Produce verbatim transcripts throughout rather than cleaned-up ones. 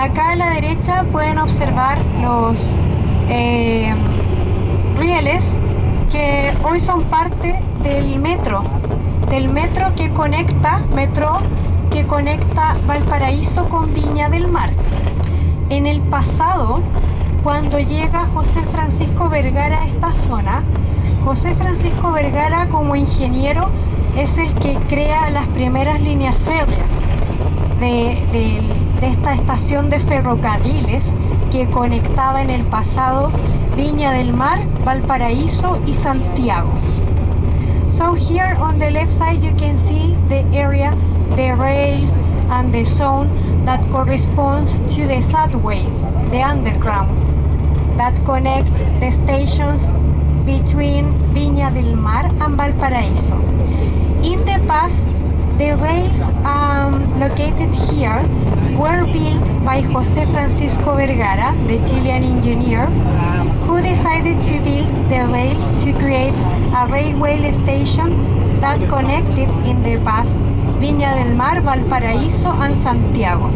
Acá a la derecha pueden observar los eh, rieles que hoy son parte del metro, del metro que conecta, metro que conecta Valparaíso con Viña del Mar. En el pasado, cuando llega José Francisco Vergara a esta zona, José Francisco Vergara como ingeniero es el que crea las primeras líneas férreas de, de, de esta estación de ferrocarriles que conectaba en el pasado Viña del Mar, Valparaíso y Santiago. So here on the left side you can see the area, the rails and the zone that corresponds to the subway, the underground, that connects the stations between Viña del Mar and Valparaíso. In the past, the rails um, located here were built by José Francisco Vergara, the Chilean engineer, who decided to build the rail to create a railway station that connected in the past Viña del Mar, Valparaíso and Santiago.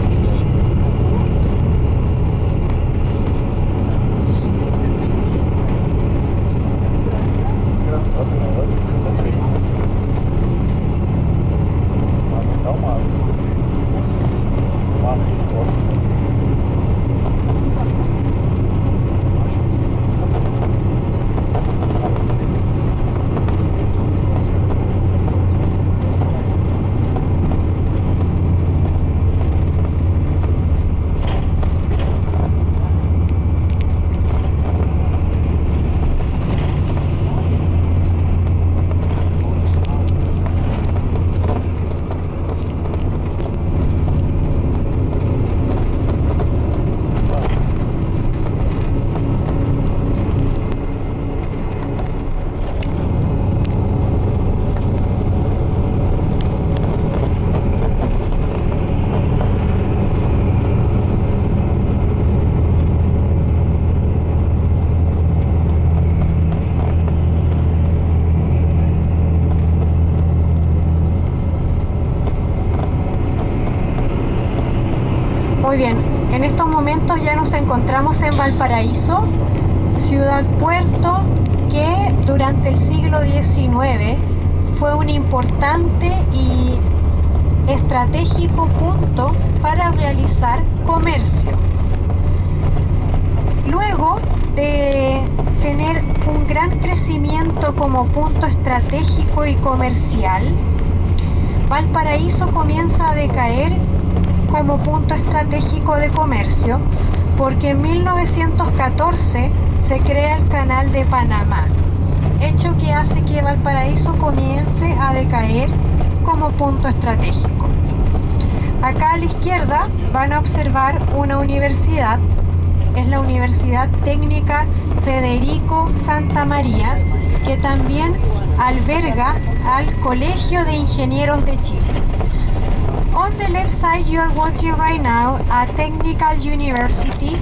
Muy bien, en estos momentos ya nos encontramos en Valparaíso, ciudad puerto que durante el siglo diecinueve fue un importante y estratégico punto para realizar comercio. Luego de tener un gran crecimiento como punto estratégico y comercial, Valparaíso comienza a decaer como punto estratégico de comercio porque en mil novecientos catorce se crea el Canal de Panamá, hecho que hace que Valparaíso comience a decaer como punto estratégico. Acá a la izquierda van a observar una universidad, es la Universidad Técnica Federico Santa María, que también alberga al Colegio de Ingenieros de Chile. On the left side you are watching right now a technical university